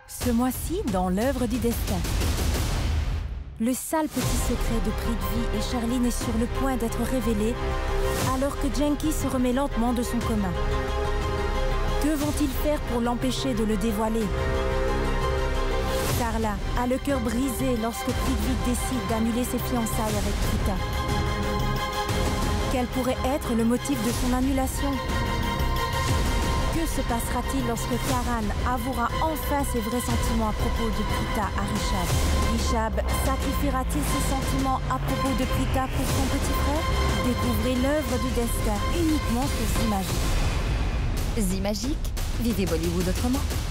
Ce mois-ci, dans l'œuvre du destin. Le sale petit secret de Prithvi et Charline est sur le point d'être révélé alors que Genki se remet lentement de son coma. Que vont-ils faire pour l'empêcher de le dévoiler? Carla a le cœur brisé lorsque Prithvi décide d'annuler ses fiançailles avec Prita. Quel pourrait être le motif de son annulation? Que se passera-t-il lorsque Karan avouera enfin ses vrais sentiments à propos de Prita à Rishab? Rishab sacrifiera-t-il ses sentiments à propos de Prita pour son petit frère? Découvrez l'œuvre du destin uniquement sur Zimagique. Zimagique, vivez Bollywood autrement.